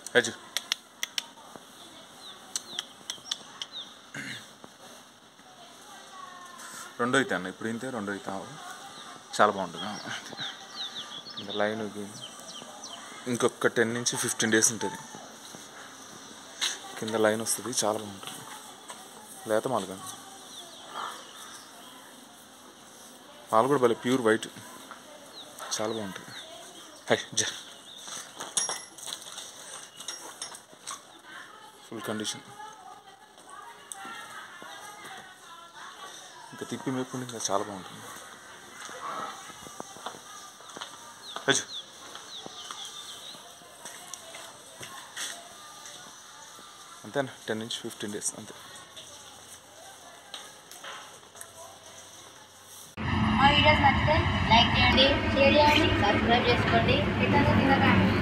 అజ్జు రెండో అయితే అన్న ఇప్పుడు ఇంతే రెండో అయితే చాలా బాగుంటుంది. ఇంకా లైన్ ఇంకొక 10 నుంచి 15 డేస్ ఉంటుంది. కింద లైన్ వస్తుంది, చాలా బాగుంటుంది. లేత మాలు కానీ పాలు కూడా భలే ప్యూర్ వైట్, చాలా బాగుంటుంది. Full condition. ఇంకా తిప్పి మేపుకుంటే ఇంకా చాలా బాగుంటుంది. అంతేనా, 10 నుంచి 15 డేస్ అంతే. మా వీడియోస్ నచ్చితే లైక్ చేయండి, షేర్ చేయండి, సబ్స్క్రైబ్ చేసుకోండి.